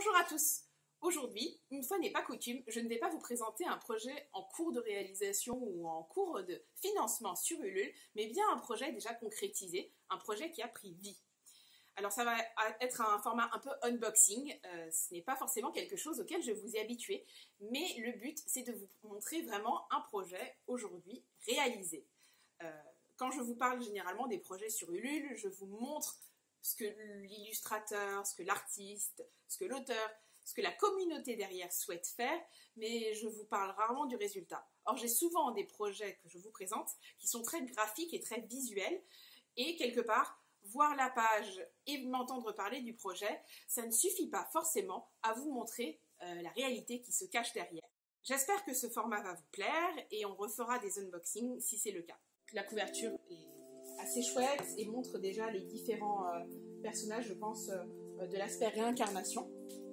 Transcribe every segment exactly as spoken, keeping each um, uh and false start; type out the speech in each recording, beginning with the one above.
Bonjour à tous. Aujourd'hui, une fois n'est pas coutume, je ne vais pas vous présenter un projet en cours de réalisation ou en cours de financement sur Ulule, mais bien un projet déjà concrétisé, un projet qui a pris vie. Alors ça va être un format un peu unboxing, euh, ce n'est pas forcément quelque chose auquel je vous ai habitué, mais le but c'est de vous montrer vraiment un projet aujourd'hui réalisé. Euh, quand je vous parle généralement des projets sur Ulule, je vous montre ce que l'illustrateur, ce que l'artiste, ce que l'auteur, ce que la communauté derrière souhaite faire, mais je vous parle rarement du résultat. Or, j'ai souvent des projets que je vous présente qui sont très graphiques et très visuels, et quelque part, voir la page et m'entendre parler du projet, ça ne suffit pas forcément à vous montrer euh, la réalité qui se cache derrière. J'espère que ce format va vous plaire, et on refera des unboxings si c'est le cas. La couverture est assez chouette et montre déjà les différents euh, personnages, je pense, euh, de l'aspect réincarnation.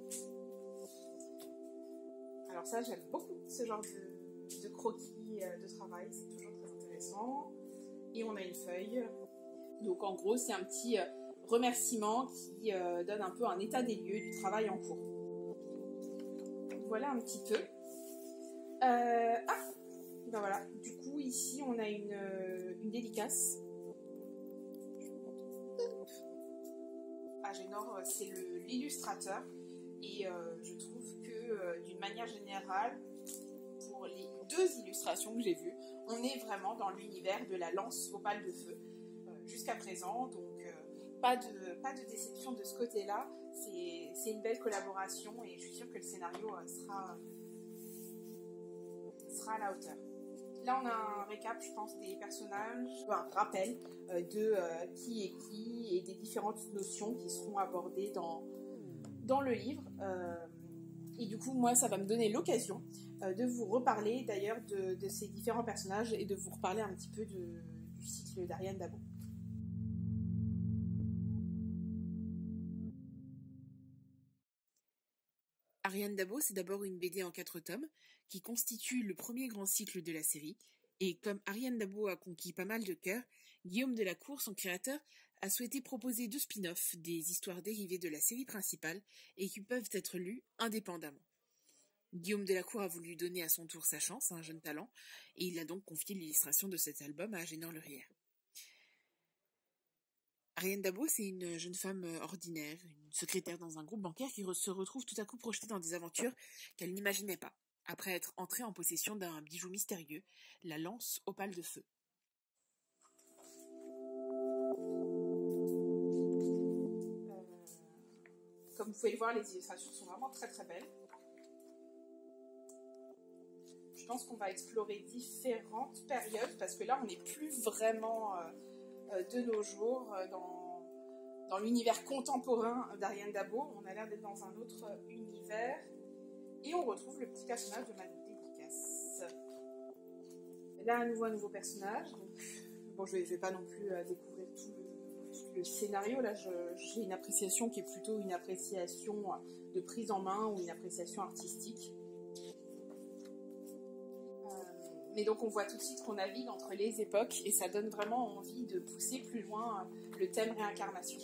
Alors ça, j'aime beaucoup ce genre de, de croquis euh, de travail, c'est toujours très intéressant. Et on a une feuille. Donc en gros, c'est un petit euh, remerciement qui euh, donne un peu un état des lieux du travail en cours. Voilà un petit peu. Euh, ah, ben voilà. Du coup, ici, on a une, euh, une dédicace. Agénor, c'est l'illustrateur. Et euh, je trouve que euh, d'une manière générale, pour les deux illustrations que j'ai vues, on est vraiment dans l'univers de la lance opale de feu euh, jusqu'à présent. Donc euh, pas, de, pas de déception de ce côté-là. C'est une belle collaboration et je suis sûre que le scénario euh, sera, sera à la hauteur. Là, on a un récap, je pense, des personnages, un rappel euh, de euh, qui est qui et des différentes notions qui seront abordées dans dans le livre, euh, et du coup moi ça va me donner l'occasion euh, de vous reparler d'ailleurs de, de ces différents personnages et de vous reparler un petit peu de, du cycle d'Ariane Dabo. Ariane Dabo, c'est d'abord une B D en quatre tomes qui constitue le premier grand cycle de la série. Et comme Ariane Dabo a conquis pas mal de cœurs, Guillaume Delacour, son créateur, a souhaité proposer deux spin-offs, des histoires dérivées de la série principale et qui peuvent être lues indépendamment. Guillaume Delacour a voulu donner à son tour sa chance à un jeune talent, et il a donc confié l'illustration de cet album à Agénor Lerrière. Ariane Dabo, c'est une jeune femme ordinaire, une secrétaire dans un groupe bancaire qui se retrouve tout à coup projetée dans des aventures qu'elle n'imaginait pas, après être entrée en possession d'un bijou mystérieux, la lance opale de feu. Euh, comme vous pouvez le voir, les illustrations sont vraiment très très belles. Je pense qu'on va explorer différentes périodes parce que là, on n'est plus vraiment euh, euh, de nos jours euh, dans, dans l'univers contemporain d'Ariane Dabo. On a l'air d'être dans un autre univers. Et on retrouve le petit personnage de ma dédicace. Là, à nouveau, un nouveau personnage. Donc, bon, je ne vais, vais pas non plus euh, découvrir tout le, tout le scénario. Là, j'ai une appréciation qui est plutôt une appréciation de prise en main ou une appréciation artistique. Euh, mais donc, on voit tout de suite qu'on navigue entre les époques et ça donne vraiment envie de pousser plus loin le thème réincarnation.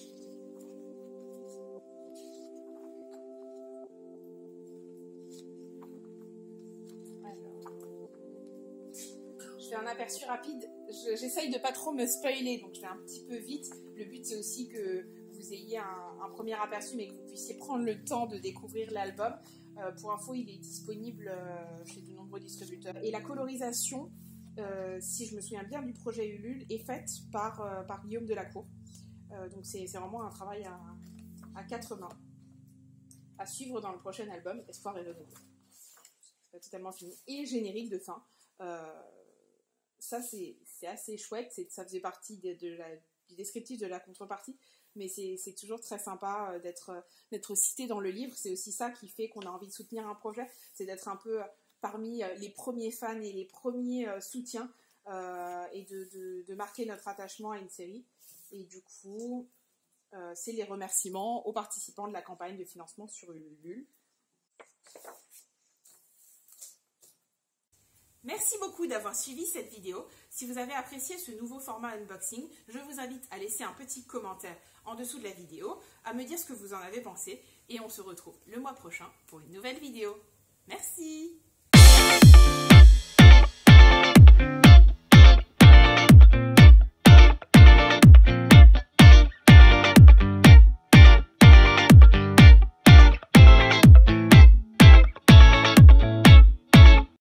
Je fais un aperçu rapide, j'essaye de pas trop me spoiler, donc je vais un petit peu vite. Le but c'est aussi que vous ayez un, un premier aperçu, mais que vous puissiez prendre le temps de découvrir l'album. Euh, pour info, il est disponible euh, chez de nombreux distributeurs. Et la colorisation, euh, si je me souviens bien du projet Ulule, est faite par, euh, par Guillaume Delacour. Euh, donc c'est vraiment un travail à, à quatre mains, à suivre dans le prochain album, Espoir et Renouveau. C'est pas totalement fini. Et générique de fin. Euh, Ça, c'est assez chouette, ça faisait partie de, de la, du descriptif de la contrepartie, mais c'est toujours très sympa d'être cité dans le livre. C'est aussi ça qui fait qu'on a envie de soutenir un projet, c'est d'être un peu parmi les premiers fans et les premiers soutiens euh, et de, de, de marquer notre attachement à une série. Et du coup, euh, c'est les remerciements aux participants de la campagne de financement sur Ulule. Merci beaucoup d'avoir suivi cette vidéo. Si vous avez apprécié ce nouveau format unboxing, je vous invite à laisser un petit commentaire en dessous de la vidéo, à me dire ce que vous en avez pensé et on se retrouve le mois prochain pour une nouvelle vidéo. Merci!